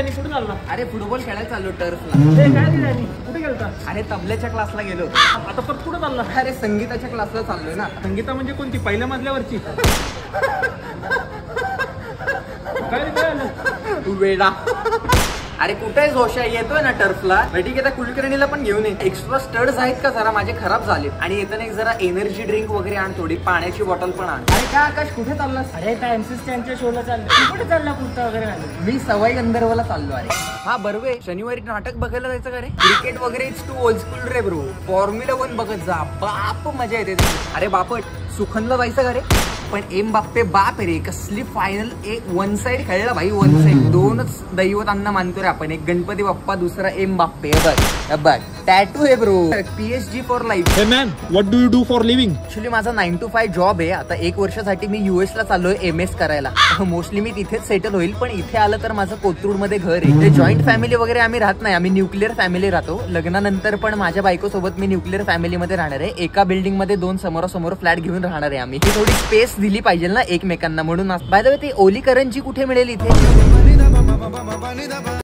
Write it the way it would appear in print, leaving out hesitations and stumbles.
आणि कुठे चालला? अरे फुटबॉल खेळायला चाललो टर्फला. काय दिलं? कुठे गेलता? अरे तबल्याच्या क्लासला गेलो. आता परत कुठे चालला? अरे संगीताच्या क्लासला चाललोय ना. संगीता म्हणजे कोणती? पहिल्या मजल्यावरची? काय झालं? वेडा. अरे कुठे जोशा येतोय ना टर्फला. ठीक आहे, कुलकर्णीला पण घेऊन ये. एक्स्ट्रा स्टड्स आहेत का जरा माझे खराब झाले. आणि येताना एक जरा एनर्जी ड्रिंक वगैरे आण, थोडी पाण्याची बॉटल पण आण. अरे काय आकाश कुठे चाललास? अरे टाइम्स स्टँडच्या शोला चाललो. कुठे चालला? कुर्ता वगैरे घालून? मी सवाई गंधर्वला चाललो. अरे हा बरोबर, शनिवारी नाटक बघायला जायचं का रे? क्रिकेट वगैरे इट्स टू ओल्ड स्कूल रे ब्रो. फॉर्म्युला 1 बघत जा, बाप मजा येते. अरे बापट, सुखनला जायचं का रे? पण एम बाप्पे बाप रे, कसली फायनल. एक वन साइड खेळला भाई, वन साइड. दोनच दैवतांना मानतो रे आपण, एक गणपती बाप्पा, दुसरा एम बाप्पे. बघ टॅटू आहे bro, PSG for life. Hey man, what do you do for living? Actually माझा 9 to 5 जॉब आहे. आता 1 वर्षासाठी मी US ला चाललोय MS करायला. मोस्टली मी तिथेच सेटल होईल, पण इथे आलं तर माझं कोथरूड मध्ये घर आहे. जॉईंट फॅमिली वगैरे आम्ही राहत नाही, आम्ही न्यूक्लिअर फॅमिली राहतो. लग्नानंतर पण माझ्या बायको सोबत मी न्यूक्लिअर फॅमिली मध्ये राहणार आहे. एका बिल्डिंग मध्ये 2 समोरासमोर फ्लॅट घेऊन राहणार आहे आम्ही. ही थोडी स्पेस दिली पाहिजे ना एकमेकांना, म्हणून बाय द वे ती ओली करंजी कुठे मिळेल इथे?